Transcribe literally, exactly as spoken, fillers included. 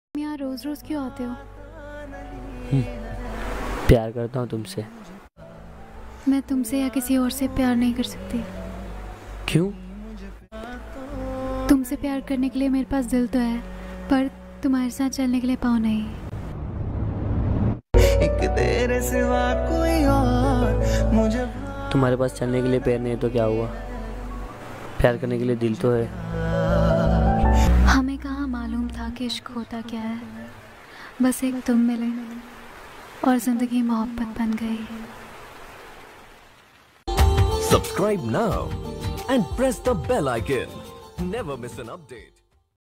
यहाँ रोज रोज क्यों आते हो? प्यार करता हूँ तुमसे। मैं तुमसे या किसी और से प्यार नहीं कर सकती। क्यों? तुमसे प्यार करने के लिए मेरे पास दिल तो है, पर तुम्हारे साथ चलने के लिए पाँव नहीं। एक तेरे सिवा कोई और मुझे। तुम्हारे पास चलने के लिए पैर नहीं तो क्या हुआ? प्यार करने के लिए दिल तो है। हमें कहाँ मालूम था कि इश्क होता क्या है। बस एक तुम मिले और जिंदगी मोहब्बत बन गई। Subscribe now and press the bell icon. Never miss an update.